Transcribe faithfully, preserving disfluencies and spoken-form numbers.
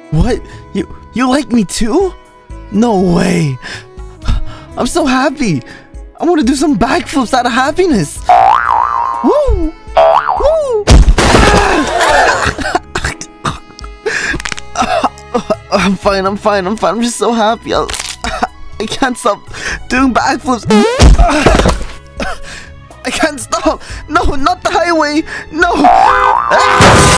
What? You you like me too? No way. I'm so happy. I want to do some backflips out of happiness. Woo! Woo! I'm fine, I'm fine, I'm fine. I'm just so happy. I'll, I can't stop doing backflips. I can't stop. No, not the highway. No.